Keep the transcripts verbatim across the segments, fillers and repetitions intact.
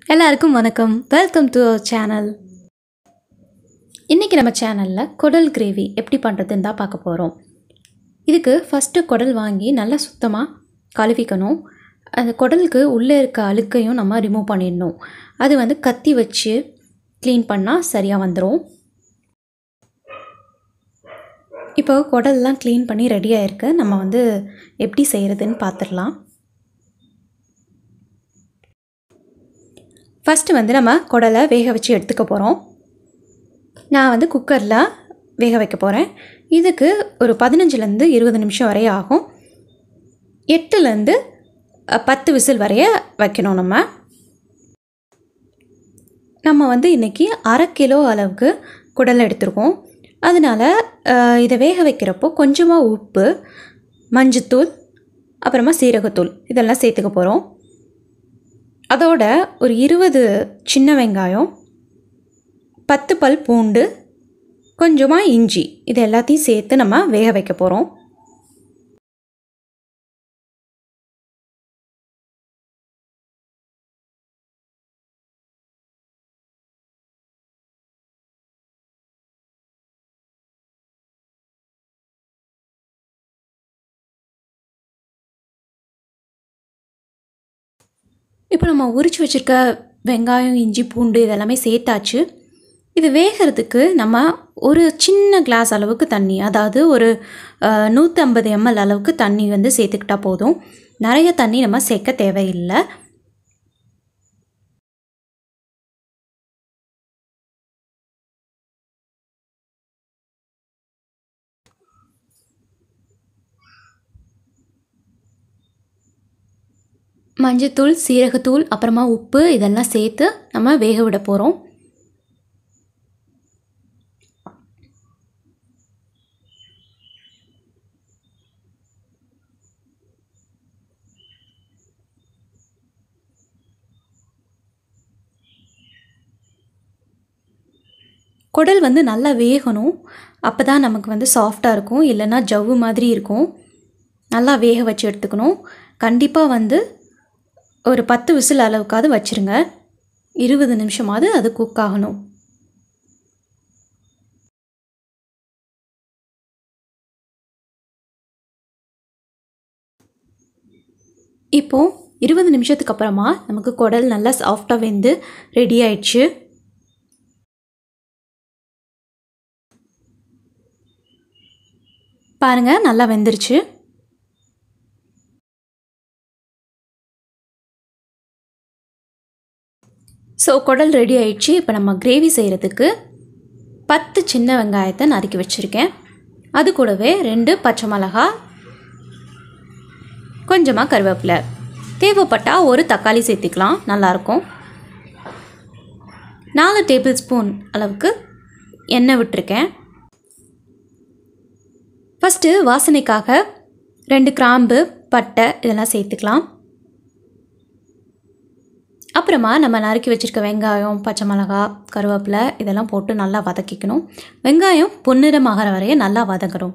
எல்லாருக்கும் வணக்கம். Welcome to our channel. இன்றைக்கி நம்ம சேனலில் குடல் கிரேவி எப்படி பண்ணுறதுன்னு தான் பார்க்க போகிறோம். இதுக்கு ஃபஸ்ட்டு குடல் வாங்கி நல்லா சுத்தமாக கழுவிக்கணும். அந்த குடலுக்கு உள்ளே இருக்க அழுக்கையும் நம்ம ரிமூவ் பண்ணிடணும். அது வந்து கத்தி வச்சு க்ளீன் பண்ணால் சரியாக வந்துடும். இப்போ குடல்லாம் க்ளீன் பண்ணி ரெடியாக இருக்குது. நம்ம வந்து எப்படி செய்கிறதுன்னு பார்த்துடலாம். ஃபஸ்ட்டு வந்து நம்ம குடலை வேக வச்சு எடுத்துக்க போகிறோம். நான் வந்து குக்கரில் வேக வைக்க போகிறேன். இதுக்கு ஒரு பதினஞ்சுலேருந்து இருபது நிமிஷம் வரைய ஆகும். எட்டுலேருந்து பத்து விசில் வரைய வைக்கணும். நம்ம நம்ம வந்து இன்றைக்கி அரை கிலோ அளவுக்கு குடலை எடுத்துருக்கோம். அதனால் இதை வேக வைக்கிறப்போ கொஞ்சமாக உப்பு, மஞ்சத்தூள், அப்புறமா சீரகத்தூள் இதெல்லாம் சேர்த்துக்க போகிறோம். அதோட ஒரு இருபது சின்ன வெங்காயம், பத்து பல் பூண்டு, கொஞ்சமாக இஞ்சி இது எல்லாத்தையும் சேர்த்து நம்ம வேக வைக்க போகிறோம். இப்போ நம்ம உரிச்சு வச்சுருக்க வெங்காயம், இஞ்சி, பூண்டு இதெல்லாமே சேர்த்தாச்சு. இது வேகிறதுக்கு நம்ம ஒரு சின்ன கிளாஸ் அளவுக்கு தண்ணி, அதாவது ஒரு நூற்றி ஐம்பது எம்எல் அளவுக்கு தண்ணி வந்து சேர்த்துக்கிட்டா போதும். நிறைய தண்ணி நம்ம சேர்க்க தேவையில்லை. மஞ்சத்தூள், சீரகத்தூள், அப்புறமா உப்பு இதெல்லாம் சேர்த்து நம்ம வேக விட போகிறோம். குடல் வந்து நல்லா வேகணும். அப்போ தான் நமக்கு வந்து சாஃப்டாக இருக்கும். இல்லைன்னா ஜவ்வு மாதிரி இருக்கும். நல்லா வேக வச்சு எடுத்துக்கணும். கண்டிப்பாக வந்து ஒரு பத்து விசில் அளவுக்காவது வச்சுருங்க. இருபது நிமிஷமாவது அது குக் ஆகணும். இப்போது இருபது நிமிஷத்துக்கு அப்புறமா நமக்கு குடல் நல்லா சாஃப்டாக வெந்து ரெடி ஆயிடுச்சு. பாருங்கள், நல்லா வெந்துருச்சு. ஸோ குடல் ரெடி ஆயிடுச்சு. இப்போ நம்ம கிரேவி செய்கிறதுக்கு பத்து சின்ன வெங்காயத்தை நறுக்கி வச்சுருக்கேன். அது கூடவே ரெண்டு பச்சை மிளகா, கொஞ்சமாக கருவேப்பிலை, தேவைப்பட்டால் ஒரு தக்காளி சேர்த்துக்கலாம், நல்லாயிருக்கும். நாலு டேபிள் ஸ்பூன் அளவுக்கு எண்ணெய் விட்டுருக்கேன். ஃபஸ்ட்டு வாசனைக்காக ரெண்டு கிராம்பு, பட்டை இதெல்லாம் சேர்த்துக்கலாம். அப்புறமா நம்ம நறுக்கி வச்சுருக்க வெங்காயம், பச்சை மிளகா, கருவேப்பிலை இதெல்லாம் போட்டு நல்லா வதக்கிக்கணும். வெங்காயம் பொன்னிறமாகிற வரைய நல்லா வதக்கணும்.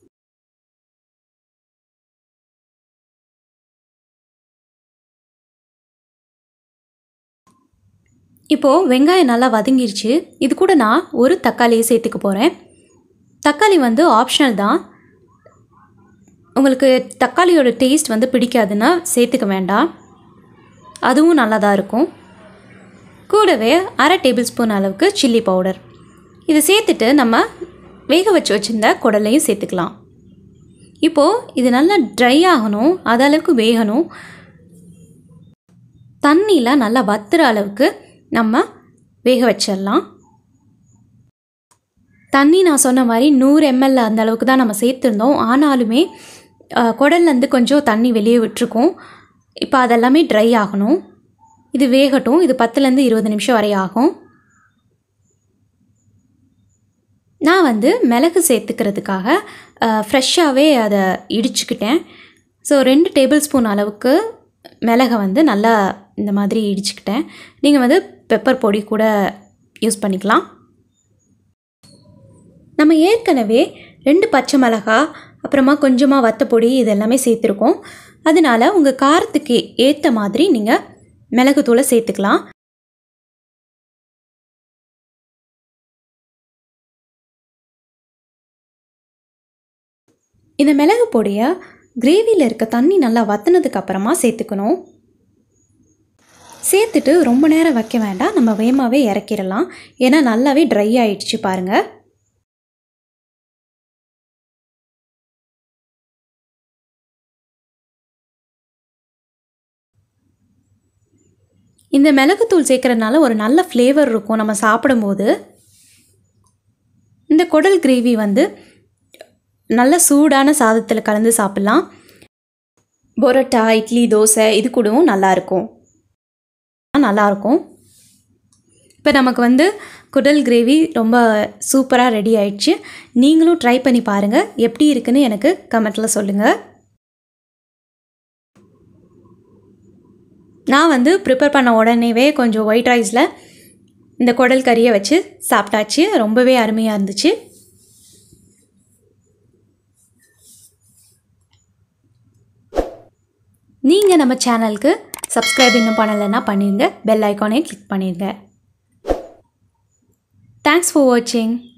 இப்போது வெங்காயம் நல்லா வதங்கிருச்சு. இது கூட நான் ஒரு தக்காளியை சேர்த்துக்க போகிறேன். தக்காளி வந்து ஆப்ஷனல் தான். உங்களுக்கு தக்காளியோட டேஸ்ட் வந்து பிடிக்காதுன்னா சேர்த்துக்க வேண்டாம், அதுவும் நல்லா தான் இருக்கும். கூடவே அரை டேபிள் ஸ்பூன் அளவுக்கு சில்லி பவுடர் இதை சேர்த்துட்டு நம்ம வேக வச்சு வச்சுருந்த குடலையும் சேர்த்துக்கலாம். இப்போது இது நல்லா ட்ரை ஆகணும், அதளவுக்கு வேகணும். தண்ணியில் நல்லா வத்துற அளவுக்கு நம்ம வேக வச்சிடலாம். தண்ணி நான் சொன்ன மாதிரி நூறு எம்எல் அந்த அளவுக்கு தான் நம்ம சேர்த்துருந்தோம். ஆனாலுமே குடல்லேருந்து கொஞ்சம் தண்ணி வெளியே விட்டுருக்கோம். இப்போ அதெல்லாமே ட்ரை ஆகணும். இது வேகட்டும். இது பத்துலேருந்து இருபது நிமிஷம் வரை ஆகும். நான் வந்து மிளகு சேர்த்துக்கிறதுக்காக ஃப்ரெஷ்ஷாகவே அதை இடிச்சுக்கிட்டேன். ஸோ ரெண்டு டேபிள் ஸ்பூன் அளவுக்கு மிளகை வந்து நல்லா இந்த மாதிரி இடிச்சுக்கிட்டேன். நீங்கள் வந்து பெப்பர் பொடி கூட யூஸ் பண்ணிக்கலாம். நம்ம ஏற்கனவே ரெண்டு பச்சை மிளகா, அப்புறமா கொஞ்சமாக வத்தப்பொடி இது எல்லாமே சேர்த்துருக்கோம். அதனால் உங்கள் காரத்துக்கு ஏற்ற மாதிரி நீங்கள் மிளகுத்தூளை சேர்த்துக்கலாம். இந்த மிளகு பொடியை கிரேவியில் இருக்க தண்ணி நல்லா வற்றினதுக்கு அப்புறமா சேர்த்துக்கணும். சேர்த்துட்டு ரொம்ப நேரம் வைக்க வேண்டாம், நம்ம வேகமாகவே இறக்கிடலாம். ஏன்னா நல்லாவே ட்ரை ஆகிடுச்சு பாருங்கள். இந்த மிளகுத்தூள் சேர்க்கறதுனால ஒரு நல்ல ஃப்ளேவர் இருக்கும் நம்ம சாப்பிடும்போது. இந்த குடல் கிரேவி வந்து நல்ல சூடான சாதத்தில் கலந்து சாப்பிட்லாம். பரோட்டா, இட்லி, தோசை இது கூடவும் நல்லாயிருக்கும் நல்லாயிருக்கும் இப்போ நமக்கு வந்து குடல் கிரேவி ரொம்ப சூப்பராக ரெடி ஆயிடுச்சு. நீங்களும் ட்ரை பண்ணி பாருங்கள், எப்படி இருக்குன்னு எனக்கு கமெண்ட்டில் சொல்லுங்கள். நான் வந்து ப்ரிப்பேர் பண்ண உடனேவே கொஞ்சம் ஒயிட் ரைஸில் இந்த குடல் கறியை வச்சு சாப்பிட்டாச்சு. ரொம்பவே அருமையாக இருந்துச்சு. நீங்கள் நம்ம சேனலுக்கு சப்ஸ்கிரைப் இன்னும் பண்ணலைன்னா பண்ணிடுங்க. பெல் ஐக்கானே கிளிக் பண்ணிடுங்க. தேங்க்ஸ் ஃபார் வாட்சிங்.